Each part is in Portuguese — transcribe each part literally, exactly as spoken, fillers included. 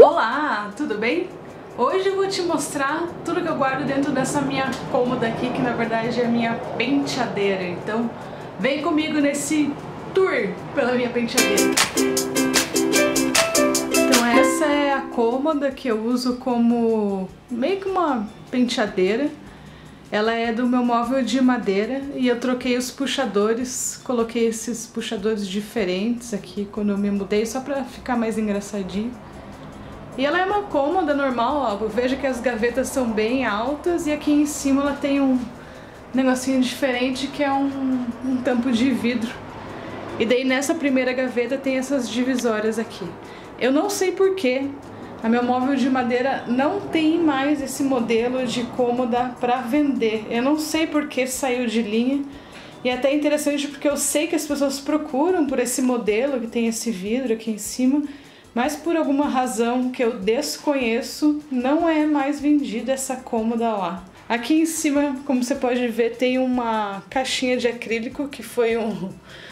Olá, tudo bem? Hoje eu vou te mostrar tudo que eu guardo dentro dessa minha cômoda aqui, que na verdade é a minha penteadeira. Então vem comigo nesse tour pela minha penteadeira. Então essa é a cômoda que eu uso como meio que uma penteadeira. Ela é do meu móvel de madeira e eu troquei os puxadores, coloquei esses puxadores diferentes aqui quando eu me mudei, só pra ficar mais engraçadinho. E ela é uma cômoda normal, ó, veja que as gavetas são bem altas e aqui em cima ela tem um negocinho diferente que é um, um tampo de vidro. E daí nessa primeira gaveta tem essas divisórias aqui. Eu não sei porquê, a meu móvel de madeira não tem mais esse modelo de cômoda para vender. Eu não sei porque saiu de linha. E é até interessante porque eu sei que as pessoas procuram por esse modelo que tem esse vidro aqui em cima, mas por alguma razão que eu desconheço, não é mais vendida essa cômoda lá. Aqui em cima, como você pode ver, tem uma caixinha de acrílico que foi um,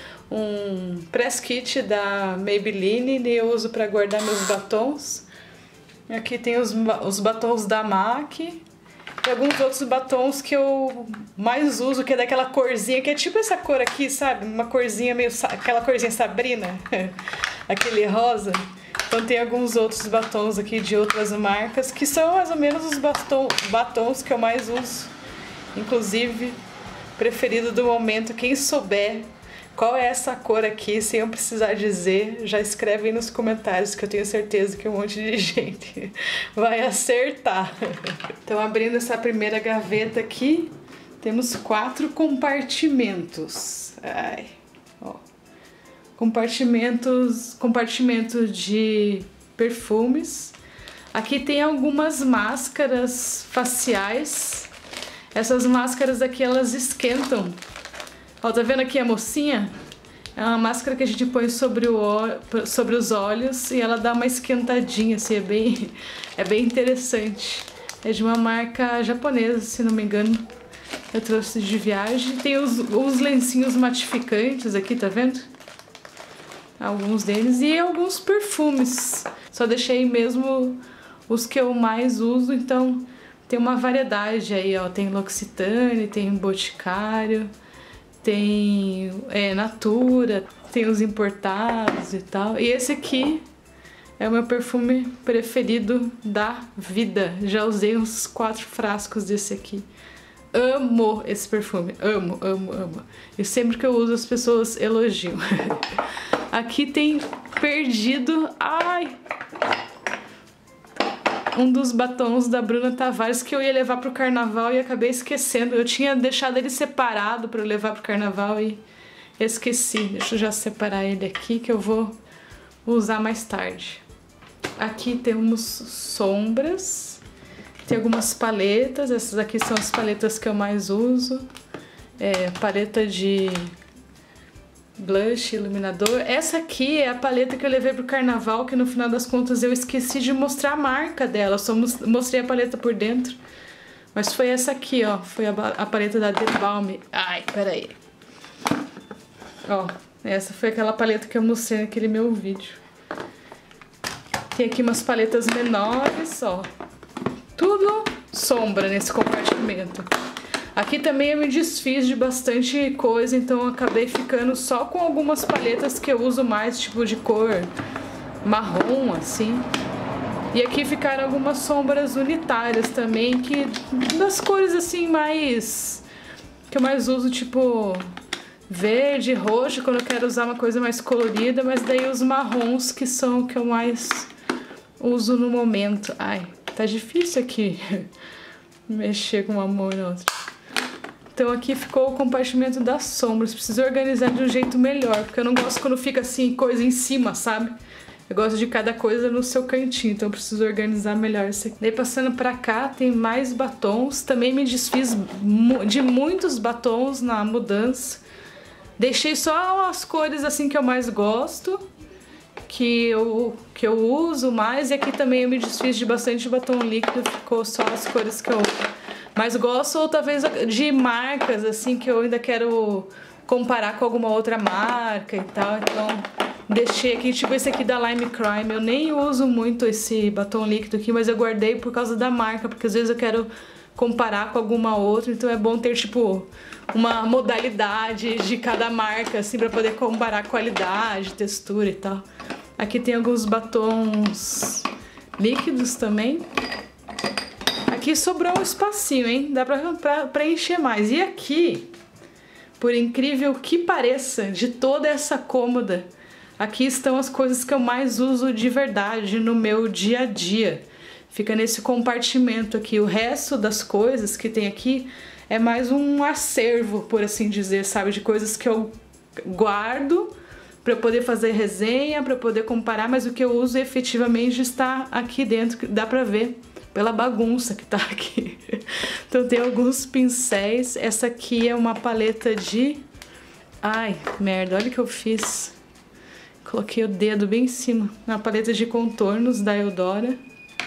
um press kit da Maybelline e eu uso para guardar meus batons. Aqui tem os, os batons da MAC e alguns outros batons que eu mais uso, que é daquela corzinha, que é tipo essa cor aqui, sabe? Uma corzinha meio... aquela corzinha Sabrina, aquele rosa. Então tem alguns outros batons aqui de outras marcas, que são mais ou menos os batom, batons que eu mais uso. Inclusive, preferido do momento, quem souber qual é essa cor aqui, sem eu precisar dizer, já escreve aí nos comentários, que eu tenho certeza que um monte de gente vai acertar. Então, abrindo essa primeira gaveta aqui, temos quatro compartimentos. Ai, ó. Compartimentos, compartimento de perfumes. Aqui tem algumas máscaras faciais. Essas máscaras aqui, elas esquentam. Ó, tá vendo aqui a mocinha? É uma máscara que a gente põe sobre, o, sobre os olhos e ela dá uma esquentadinha, assim, é bem, é bem interessante. É de uma marca japonesa, se não me engano. Eu trouxe de viagem. Tem os, os lencinhos matificantes aqui, tá vendo? Alguns deles e alguns perfumes. Só deixei mesmo os que eu mais uso, então tem uma variedade aí, ó. Tem L'Occitane, tem Boticário, tem é, Natura, tem os importados e tal. E esse aqui é o meu perfume preferido da vida. Já usei uns quatro frascos desse aqui. Amo esse perfume, amo, amo, amo. E sempre que eu uso as pessoas elogiam. Aqui tem perdido, ai, um dos batons da Bruna Tavares que eu ia levar pro carnaval e acabei esquecendo. Eu tinha deixado ele separado para eu levar pro carnaval e esqueci. Deixa eu já separar ele aqui que eu vou usar mais tarde. Aqui temos sombras. Tem algumas paletas, essas aqui são as paletas que eu mais uso. É, paleta de blush, iluminador. Essa aqui é a paleta que eu levei pro carnaval, que no final das contas eu esqueci de mostrar a marca dela. Só mostrei a paleta por dentro. Mas foi essa aqui, ó. Foi a, a paleta da The Balm. Ai, peraí. Ó, essa foi aquela paleta que eu mostrei naquele meu vídeo. Tem aqui umas paletas menores, ó. Tudo sombra nesse compartimento. Aqui também eu me desfiz de bastante coisa, então eu acabei ficando só com algumas paletas que eu uso mais, tipo de cor marrom, assim. E aqui ficaram algumas sombras unitárias também, que das cores assim mais... que eu mais uso, tipo verde, roxo, quando eu quero usar uma coisa mais colorida, mas daí os marrons que são o que eu mais uso no momento. Ai, tá difícil aqui mexer com uma mão e outra. Então aqui ficou o compartimento das sombras. Preciso organizar de um jeito melhor, porque eu não gosto quando fica assim, coisa em cima, sabe? Eu gosto de cada coisa no seu cantinho, então eu preciso organizar melhor isso aqui. Daí passando pra cá tem mais batons. Também me desfiz de muitos batons na mudança. Deixei só as cores assim que eu mais gosto, que eu, que eu uso mais. E aqui também eu me desfiz de bastante batom líquido, ficou só as cores que eu mais gosto, ou talvez de marcas assim que eu ainda quero comparar com alguma outra marca e tal. Então Deixei aqui, tipo esse aqui da Lime Crime. Eu nem uso muito esse batom líquido aqui, mas eu guardei por causa da marca, porque às vezes eu quero comparar com alguma outra, então é bom ter, tipo, uma modalidade de cada marca, assim, pra poder comparar qualidade, textura e tal. Aqui tem alguns batons líquidos também. Aqui sobrou um espacinho, hein? Dá pra, pra preencher mais. E aqui, por incrível que pareça, de toda essa cômoda, aqui estão as coisas que eu mais uso de verdade no meu dia a dia. Fica nesse compartimento aqui. O resto das coisas que tem aqui é mais um acervo, por assim dizer, sabe? De coisas que eu guardo para poder fazer resenha, para poder comparar, mas o que eu uso efetivamente está aqui dentro, dá pra ver pela bagunça que tá aqui. Então tem alguns pincéis. Essa aqui é uma paleta de... Ai, merda, olha o que eu fiz. Coloquei o dedo bem em cima. Uma paleta de contornos da Eudora.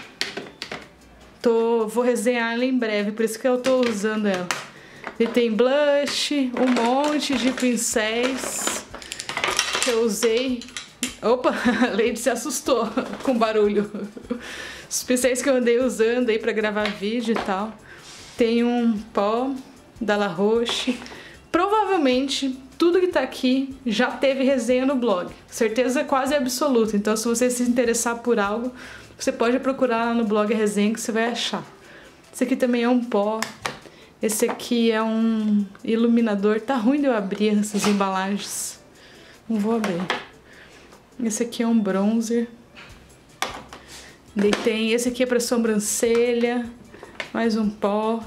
Tô, vou resenhar ela em breve, por isso que eu tô usando ela. E tem blush, um monte de pincéis que eu usei. Opa, a Lady se assustou com o barulho. Os pincéis que eu andei usando aí pra gravar vídeo e tal. Tem um pó da La Roche. Provavelmente tudo que tá aqui já teve resenha no blog. Certeza quase absoluta. Então se você se interessar por algo, você pode procurar lá no blog a resenha que você vai achar. Esse aqui também é um pó. Esse aqui é um iluminador. Tá ruim de eu abrir essas embalagens. Não vou abrir. Esse aqui é um bronzer. Daí tem esse aqui é para sobrancelha. Mais um pó.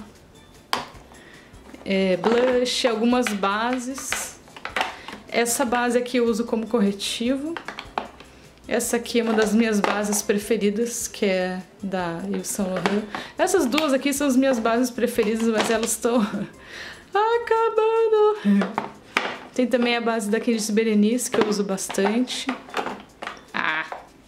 É, blush, algumas bases. Essa base aqui eu uso como corretivo. Essa aqui é uma das minhas bases preferidas, que é da Yves Saint Laurent. Essas duas aqui são as minhas bases preferidas, mas elas estão acabando. Tem também a base da Candice Berenice, que eu uso bastante. Ah.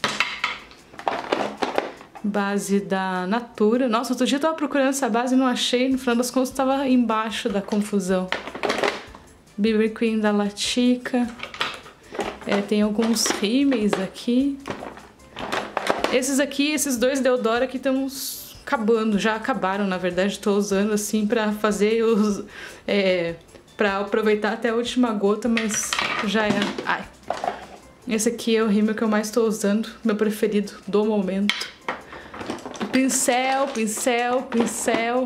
Base da Natura. Nossa, outro dia eu tava procurando essa base e não achei. No final das contas estava embaixo da confusão. B B Cream da Latica. É, tem alguns rímels aqui. Esses aqui, esses dois Deodora aqui estão acabando. Já acabaram, na verdade. Estou usando assim pra fazer os... É, pra aproveitar até a última gota, mas já é... Ai. Esse aqui é o rímel que eu mais estou usando. Meu preferido do momento. Pincel, pincel, pincel.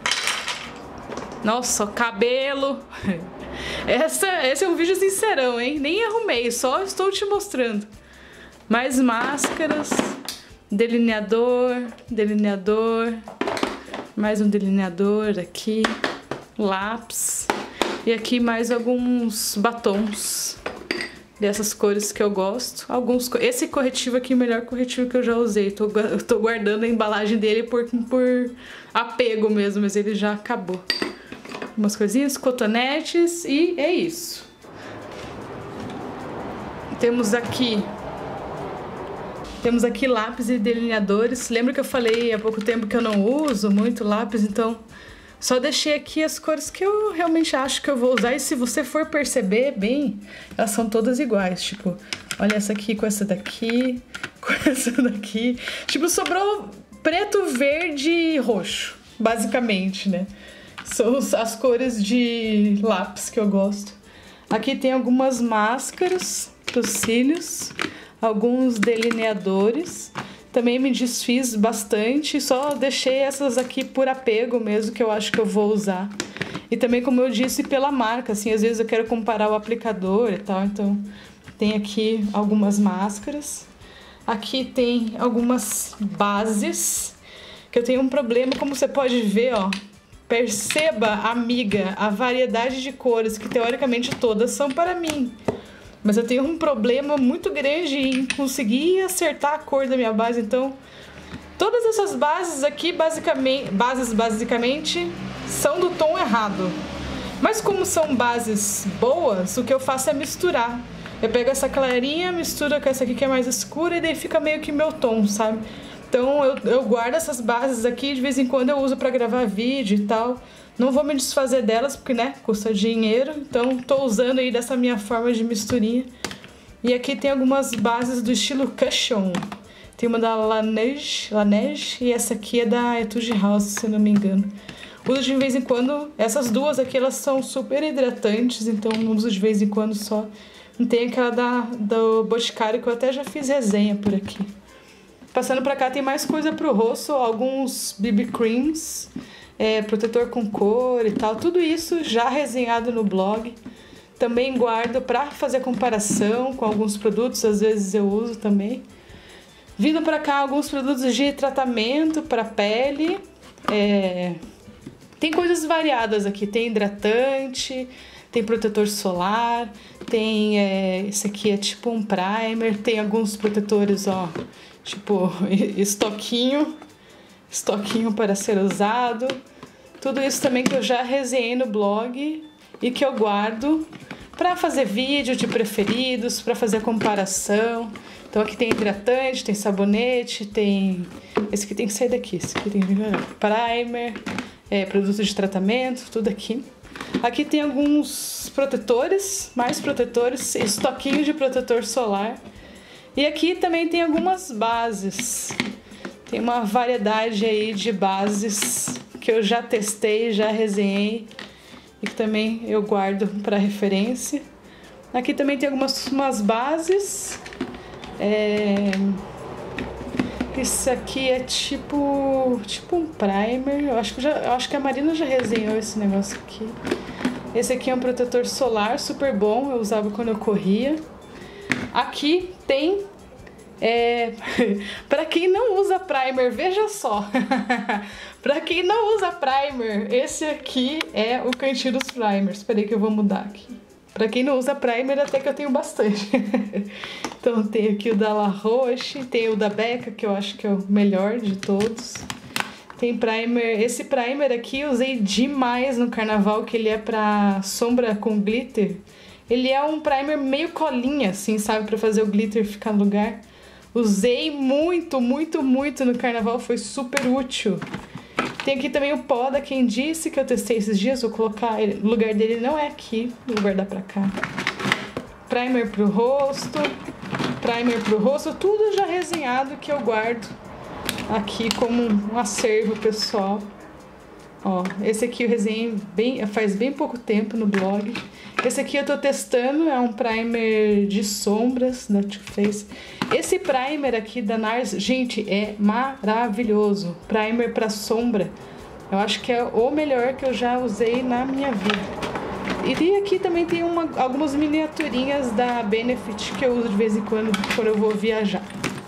Nossa, cabelo. Essa, esse é um vídeo sincerão, hein? Nem arrumei, só estou te mostrando. Mais máscaras. Delineador, delineador. Mais um delineador aqui. Lápis. E aqui mais alguns batons. Dessas cores que eu gosto. Alguns, esse corretivo aqui é o melhor corretivo que eu já usei. Tô, tô guardando a embalagem dele por, por apego mesmo, mas ele já acabou. Umas coisinhas, cotonetes e é isso. Temos aqui... Temos aqui lápis e delineadores. Lembra que eu falei há pouco tempo que eu não uso muito lápis, então... Só deixei aqui as cores que eu realmente acho que eu vou usar. E se você for perceber bem, elas são todas iguais. Tipo, olha essa aqui com essa daqui, com essa daqui. Tipo, sobrou preto, verde e roxo, basicamente, né? São as cores de lápis que eu gosto. Aqui tem algumas máscaras para os cílios, alguns delineadores. Também me desfiz bastante, só deixei essas aqui por apego mesmo, que eu acho que eu vou usar. E também, como eu disse, pela marca, assim, às vezes eu quero comparar o aplicador e tal, então tem aqui algumas máscaras. Aqui tem algumas bases, que eu tenho um problema, como você pode ver, ó. Perceba, amiga, a variedade de cores, que teoricamente todas são para mim. Mas eu tenho um problema muito grande em conseguir acertar a cor da minha base, então todas essas bases aqui, basicamente, bases basicamente, são do tom errado. Mas como são bases boas, o que eu faço é misturar. Eu pego essa clarinha, misturo com essa aqui que é mais escura e daí fica meio que meu tom, sabe? Então eu, eu guardo essas bases aqui, de vez em quando eu uso pra gravar vídeo e tal. Não vou me desfazer delas porque, né, custa dinheiro. Então tô usando aí dessa minha forma de misturinha. E aqui tem algumas bases do estilo Cushion. Tem uma da Laneige, Laneige e essa aqui é da Etude House, se eu não me engano. Uso de vez em quando. Essas duas aqui, elas são super hidratantes, então não uso de vez em quando só. Não tem aquela da, do Boticário, que eu até já fiz resenha por aqui. Passando pra cá tem mais coisa pro rosto, alguns B B creams, é, protetor com cor e tal. Tudo isso já resenhado no blog. Também guardo pra fazer comparação com alguns produtos, às vezes eu uso também. Vindo pra cá alguns produtos de tratamento pra pele. É... Tem coisas variadas aqui, tem hidratante, tem protetor solar, tem é, esse aqui é tipo um primer, tem alguns protetores, ó, tipo estoquinho, estoquinho para ser usado. Tudo isso também que eu já resenhei no blog e que eu guardo para fazer vídeo de preferidos, para fazer comparação. Então aqui tem hidratante, tem sabonete, tem... Esse aqui tem que sair daqui, esse aqui tem que melhorar. Primer... É, produtos de tratamento, tudo aqui. Aqui tem alguns protetores, mais protetores, estoquinho de protetor solar. E aqui também tem algumas bases. Tem uma variedade aí de bases que eu já testei, já resenhei e que também eu guardo para referência. Aqui também tem algumas umas bases. É... Isso aqui é tipo tipo um primer. Eu acho que, já, eu acho que a Marina já resenhou esse negócio aqui. Esse aqui é um protetor solar super bom. Eu usava quando eu corria. Aqui tem... É, para quem não usa primer, veja só. Para quem não usa primer, esse aqui é o cantinho dos primers. Espera aí que eu vou mudar aqui. Pra quem não usa primer, até que eu tenho bastante. Então tem aqui o da La Roche, tem o da Becca, que eu acho que é o melhor de todos. Tem primer, esse primer aqui eu usei demais no carnaval, que ele é pra sombra com glitter. Ele é um primer meio colinha, assim, sabe? Pra fazer o glitter ficar no lugar. Usei muito, muito, muito no carnaval, foi super útil. Tem aqui também o pó da Quem Disse, que eu testei esses dias. Vou colocar ele. O lugar dele não é aqui, vou guardar pra cá. Primer pro rosto. Primer pro rosto. Tudo já resenhado que eu guardo aqui como um acervo pessoal. Ó, esse aqui eu resenhei bem, faz bem pouco tempo no blog. Esse aqui eu tô testando, é um primer de sombras da Too Faced. Esse primer aqui da Nars, gente, é maravilhoso. Primer pra sombra. Eu acho que é o melhor que eu já usei na minha vida. E aqui também tem uma, algumas miniaturinhas da Benefit que eu uso de vez em quando, quando eu vou viajar.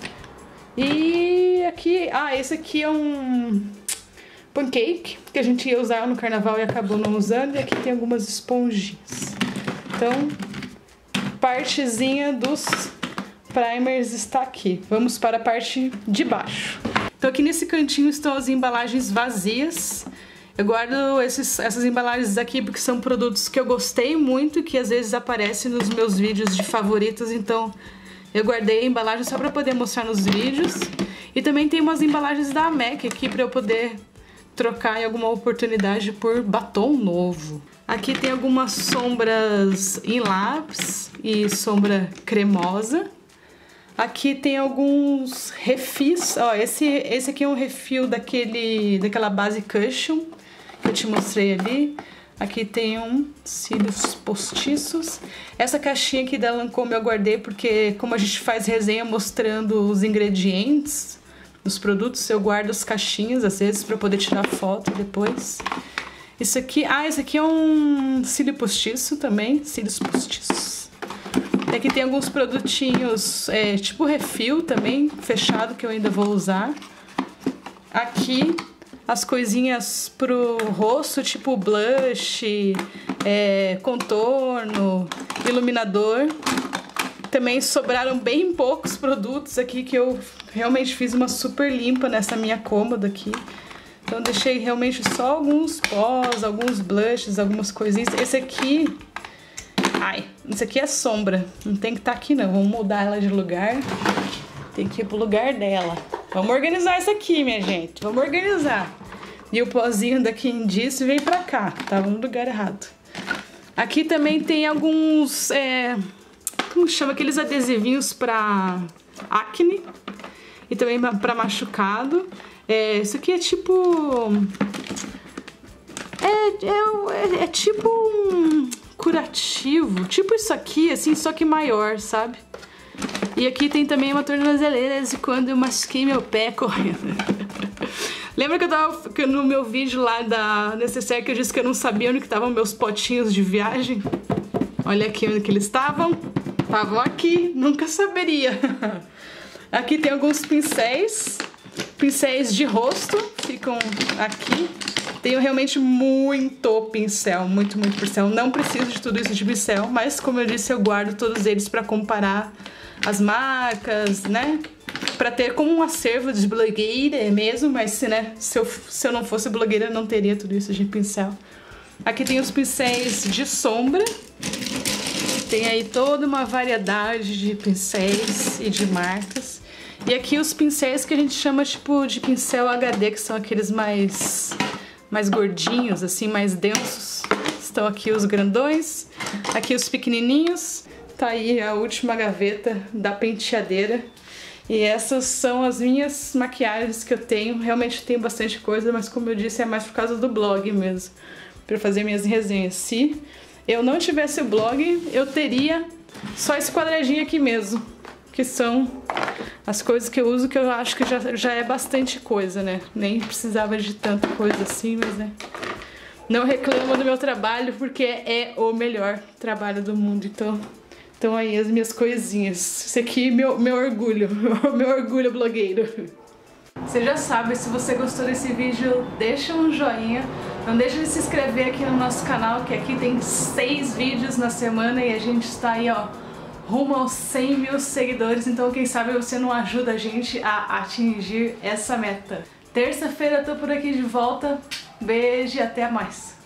E aqui, ah, esse aqui é um... pancake, que a gente ia usar no carnaval e acabou não usando. E aqui tem algumas esponjinhas. Então, partezinha dos primers está aqui. Vamos para a parte de baixo. Então aqui nesse cantinho estão as embalagens vazias. Eu guardo esses, essas embalagens aqui porque são produtos que eu gostei muito e que às vezes aparecem nos meus vídeos de favoritos. Então eu guardei a embalagem só para poder mostrar nos vídeos. E também tem umas embalagens da MAC aqui para eu poder trocar em alguma oportunidade por batom novo. Aqui tem algumas sombras em lápis e sombra cremosa. Aqui tem alguns refis. Ó, esse, esse aqui é um refil daquele, daquela base Cushion que eu te mostrei ali. Aqui tem um cílios postiços. Essa caixinha aqui da Lancôme eu guardei porque como a gente faz resenha mostrando os ingredientes dos produtos, eu guardo as caixinhas às vezes para poder tirar foto depois. Isso aqui, ah, esse aqui é um cílio postiço também, cílios postiços. E aqui tem alguns produtinhos, é, tipo refil também, fechado, que eu ainda vou usar. Aqui, as coisinhas pro rosto, tipo blush, é, contorno, iluminador. Também sobraram bem poucos produtos aqui que eu realmente fiz uma super limpa nessa minha cômoda aqui. Então deixei realmente só alguns pós, alguns blushes, algumas coisinhas. Esse aqui... Ai, esse aqui é sombra. Não tem que estar aqui não. Vamos mudar ela de lugar. Tem que ir pro lugar dela. Vamos organizar isso aqui, minha gente. Vamos organizar. E o pozinho da Quem Disse veio pra cá. Tava no lugar errado. Aqui também tem alguns... É... como chama, aqueles adesivinhos pra acne e também pra machucado. É, isso aqui é tipo... É, é, é tipo um curativo, tipo isso aqui, assim, só que maior, sabe? E aqui tem também uma tornozeleira de quando eu machuquei meu pé correndo. Lembra que eu tava que no meu vídeo lá da necessaire que eu disse que eu não sabia onde que estavam meus potinhos de viagem? Olha aqui onde que eles estavam. Estavam aqui, nunca saberia. Aqui tem alguns pincéis, pincéis de rosto, ficam aqui. Tenho realmente muito pincel, muito, muito pincel. Não preciso de tudo isso de pincel, mas como eu disse, eu guardo todos eles pra comparar as marcas, né? Pra ter como um acervo de blogueira mesmo, mas se, né, se, eu, se eu não fosse blogueira, eu não teria tudo isso de pincel. Aqui tem os pincéis de sombra. Tem aí toda uma variedade de pincéis e de marcas. E aqui os pincéis que a gente chama tipo de pincel H D, que são aqueles mais... mais gordinhos, assim, mais densos. Estão aqui os grandões, aqui os pequenininhos. Tá aí a última gaveta da penteadeira. E essas são as minhas maquiagens que eu tenho. Realmente tenho bastante coisa, mas como eu disse, é mais por causa do blog mesmo, para fazer minhas resenhas. Se eu não tivesse o blog, eu teria só esse quadradinho aqui mesmo, que são as coisas que eu uso, que eu acho que já, já é bastante coisa, né? Nem precisava de tanta coisa assim, mas né... Não reclamo do meu trabalho, porque é o melhor trabalho do mundo. Então, então aí as minhas coisinhas. Isso aqui é meu, meu orgulho, meu orgulho blogueiro. Você já sabe, se você gostou desse vídeo, deixa um joinha. Não deixa de se inscrever aqui no nosso canal, que aqui tem seis vídeos na semana e a gente está aí, ó, rumo aos cem mil seguidores, então quem sabe você não ajuda a gente a atingir essa meta. Terça-feira eu tô por aqui de volta, beijo e até mais!